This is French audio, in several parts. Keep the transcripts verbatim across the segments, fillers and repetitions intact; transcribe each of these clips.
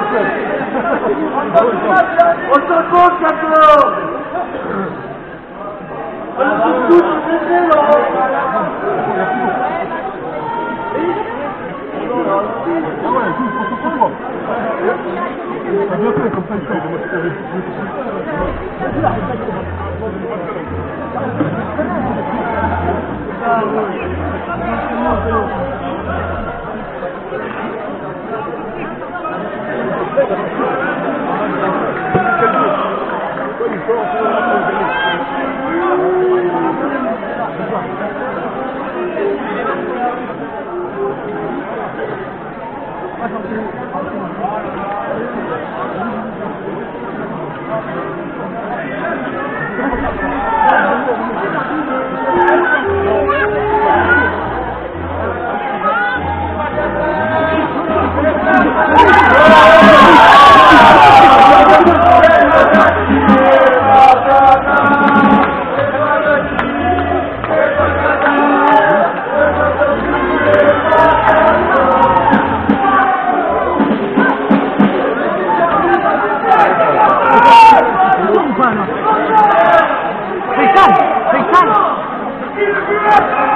On se compte maintenant. On se touche, c'est là. T'as bien fait, comme ça il fait. Fais ça, fais ça.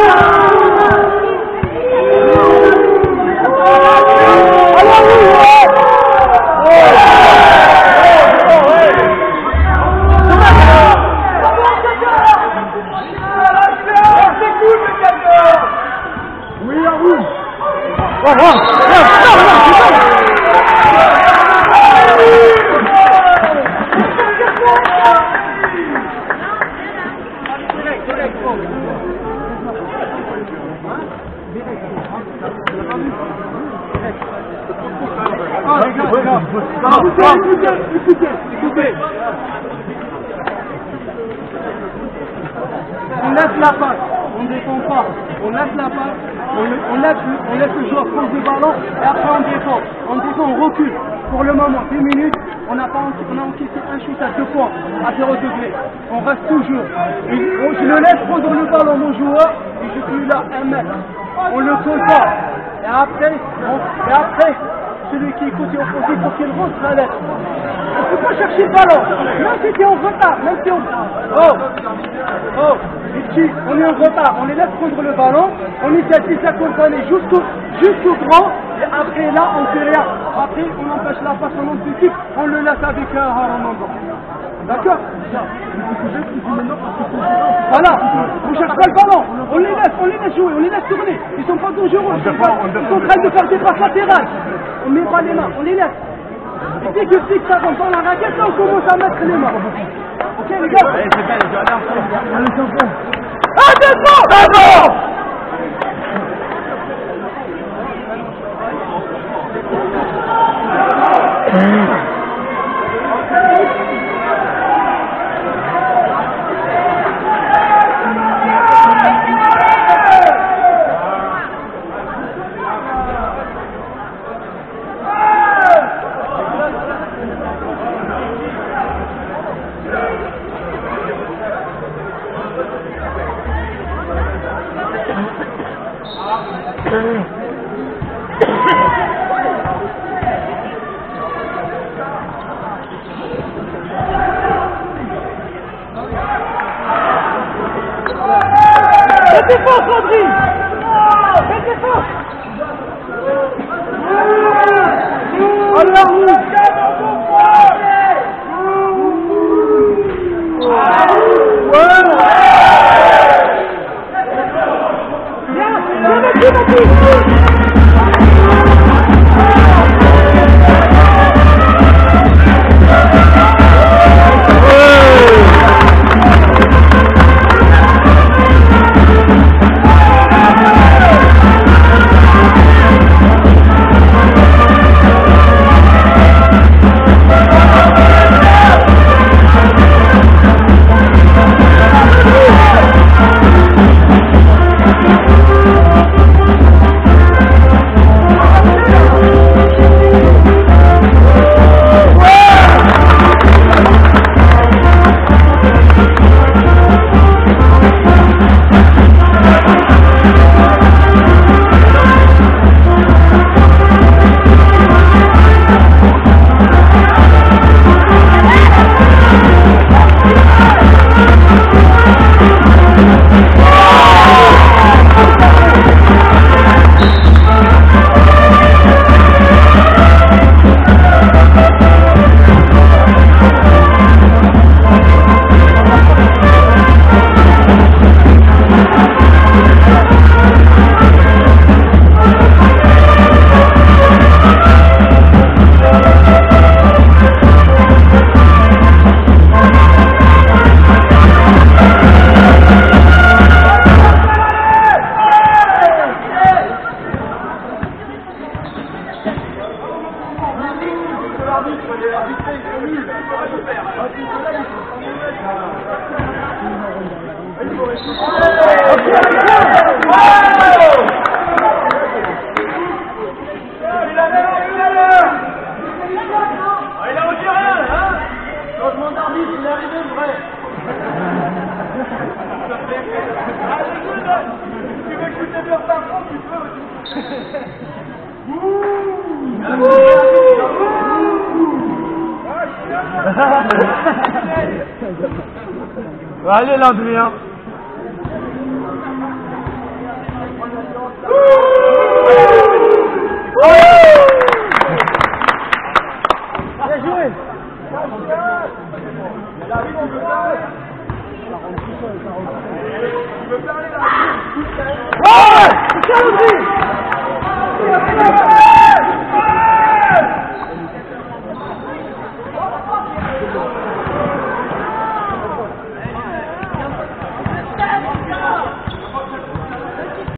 Écoutez, écoutez. On laisse la passe, on ne défend pas, on laisse la passe, on, on, laisse, on laisse le joueur prendre le ballon et après on défend. On défend, on recule. Pour le moment, dix minutes, on a, pas, on a encaissé un shoot à deux points, à zéro degré. On reste toujours. Et on, je le laisse prendre le ballon, mon joueur, et je suis là, un mètre. On le colle pas. Et après, on, et après, celui qui est côté opposé pour qu'il rentre à l'aise. On ne peut pas chercher le ballon, même si tu es en retard, même si on... Oh, oh, les petits, on est en retard, on les laisse prendre le ballon, on essaie de les accompagner jusqu'au jusqu'au grand, et après là, on fait rien. Après, on empêche la passe en anticip, on le laisse avec un Haram. D'accord? Voilà, on cherche pas le ballon, on les laisse, on les laisse jouer, on les laisse tourner, ils sont pas dangereux, ils sont, pas, ils sont en train de faire des passes latérales, on met pas les mains, on les laisse. Et dès que le fixe ça rentre dans la raquette, là on commence à mettre les mains. Ok les gars? Allez c'est bien les gars, allez champion. Ah défend! Défend! Faites défense, Landry! Faites défense! Alors, vous! Allez Landry, hein. Tiens le but.